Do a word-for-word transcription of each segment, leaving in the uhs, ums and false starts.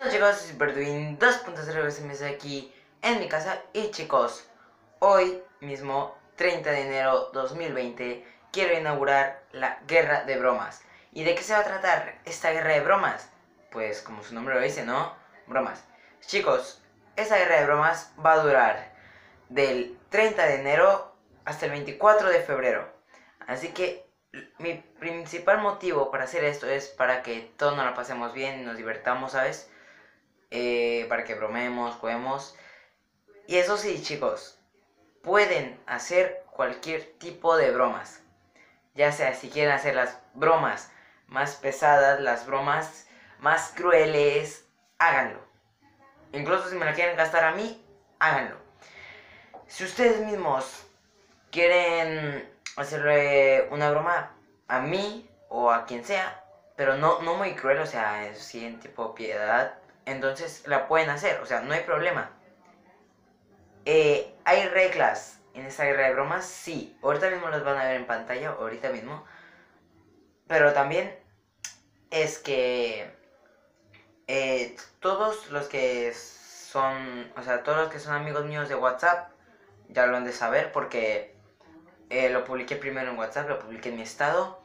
Hola chicos, soy Superduin dos punto cero S M S aquí en mi casa. Y chicos, hoy mismo, treinta de enero dos mil veinte, quiero inaugurar la guerra de bromas. ¿Y de qué se va a tratar esta guerra de bromas? Pues como su nombre lo dice, ¿no? Bromas. Chicos, esta guerra de bromas va a durar del treinta de enero hasta el veinticuatro de febrero. Así que mi principal motivo para hacer esto es para que todos nos la pasemos bien y nos divertamos, ¿sabes? Eh, para que bromeemos, juguemos. Y eso sí, chicos, pueden hacer cualquier tipo de bromas. Ya sea si quieren hacer las bromas más pesadas, las bromas más crueles, háganlo. Incluso si me la quieren gastar a mí, háganlo. Si ustedes mismos quieren hacerle una broma a mí o a quien sea, pero no, no muy cruel, o sea, es sí en tipo piedad, entonces la pueden hacer, o sea, no hay problema. Eh, ¿Hay reglas en esta guerra de bromas? Sí, ahorita mismo las van a ver en pantalla, ahorita mismo. Pero también es que eh, todos los que son, o sea, todos los que son amigos míos de WhatsApp ya lo han de saber porque eh, lo publiqué primero en WhatsApp, lo publiqué en mi estado.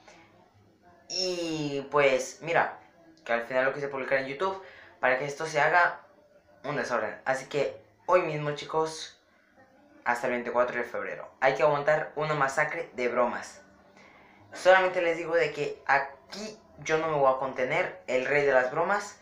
Y pues mira, que al final lo quise publicar en YouTube para que esto se haga un desorden. Así que hoy mismo, chicos, hasta el veinticuatro de febrero, hay que aguantar una masacre de bromas. Solamente les digo de que aquí yo no me voy a contener, el rey de las bromas.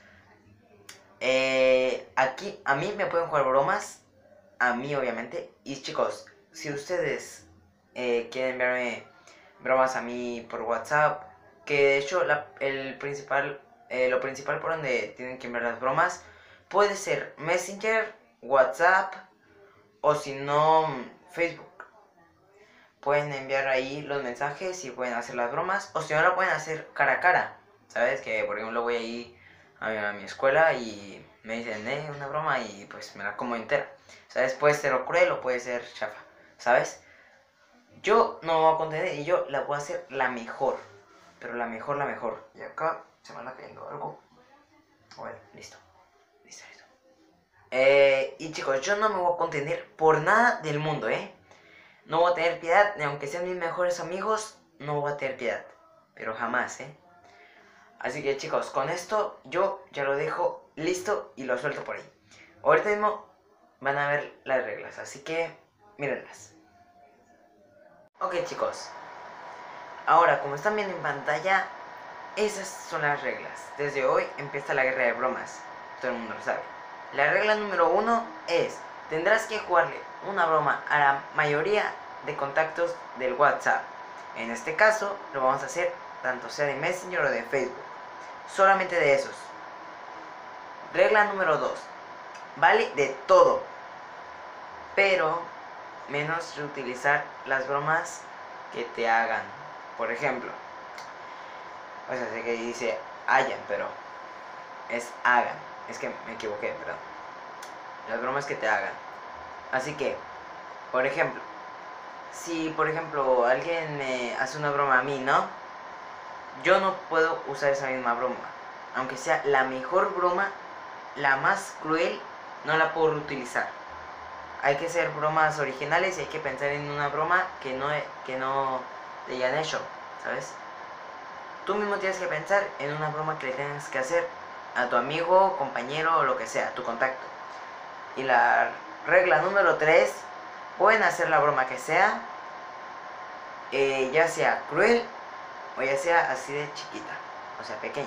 Eh, aquí a mí me pueden jugar bromas, a mí obviamente. Y chicos, si ustedes eh, quieren enviarme bromas a mí por WhatsApp, que de hecho la, el principal, eh, lo principal por donde tienen que enviar las bromas puede ser Messenger, WhatsApp o si no Facebook. Pueden enviar ahí los mensajes y pueden hacer las bromas, o si no lo pueden hacer cara a cara. Sabes que por ejemplo voy ahí a mi, a mi escuela y me dicen eh, una broma y pues me la como entera. Sabes, puede ser o cruel o puede ser chafa, ¿sabes? Yo no me voy a contener y yo la voy a hacer la mejor. Pero la mejor, la mejor. Y acá se me anda cayendo algo. Bueno, listo. Listo, listo. Eh, y chicos, yo no me voy a contener por nada del mundo, ¿eh? No voy a tener piedad, ni aunque sean mis mejores amigos, no voy a tener piedad. Pero jamás, ¿eh? Así que chicos, con esto yo ya lo dejo listo y lo suelto por ahí. Ahorita mismo van a ver las reglas, así que mírenlas. Ok chicos, ahora como están viendo en pantalla, esas son las reglas. Desde hoy empieza la guerra de bromas, todo el mundo lo sabe. La regla número uno es, tendrás que jugarle una broma a la mayoría de contactos del WhatsApp. En este caso lo vamos a hacer tanto sea de Messenger o de Facebook, solamente de esos. Regla número dos, vale de todo, pero menos reutilizar las bromas que te hagan. Por ejemplo, o sea, sé que dice hayan, pero es hagan. Es que me equivoqué, perdón. Las bromas que te hagan. Así que, por ejemplo, si por ejemplo alguien me hace una broma a mí, ¿no? Yo no puedo usar esa misma broma. Aunque sea la mejor broma, la más cruel, no la puedo reutilizar. Hay que hacer bromas originales y hay que pensar en una broma que no, que no te hayan hecho, ¿sabes? Tú mismo tienes que pensar en una broma que le tengas que hacer a tu amigo, compañero o lo que sea, tu contacto. Y la regla número tres, pueden hacer la broma que sea, eh, ya sea cruel o ya sea así de chiquita, o sea pequeña.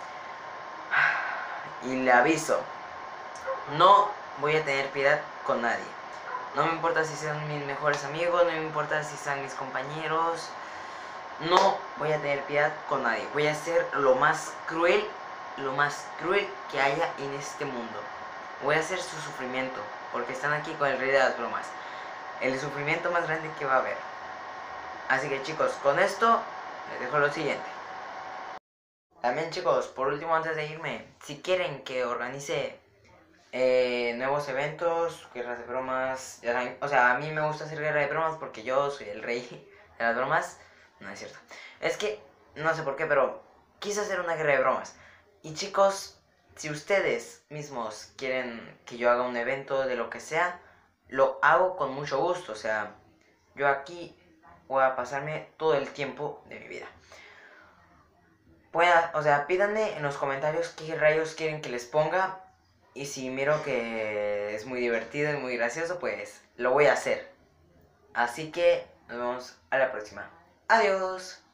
Y le aviso, no voy a tener piedad con nadie. No me importa si sean mis mejores amigos, no me importa si sean mis compañeros. No voy a tener piedad con nadie. Voy a hacer lo más cruel, lo más cruel que haya en este mundo. Voy a hacer su sufrimiento, porque están aquí con el rey de las bromas. El sufrimiento más grande que va a haber. Así que chicos, con esto les dejo lo siguiente. También chicos, por último antes de irme, si quieren que organice eh, nuevos eventos, guerras de bromas, ya saben, o sea, a mí me gusta hacer guerra de bromas porque yo soy el rey de las bromas. No es cierto. Es que, no sé por qué, pero quise hacer una guerra de bromas. Y chicos, si ustedes mismos quieren que yo haga un evento de lo que sea, lo hago con mucho gusto. O sea, yo aquí voy a pasarme todo el tiempo de mi vida. Pueda, o sea, pídanme en los comentarios qué rayos quieren que les ponga. Y si miro que es muy divertido y muy gracioso, pues lo voy a hacer. Así que nos vemos a la próxima. Adiós.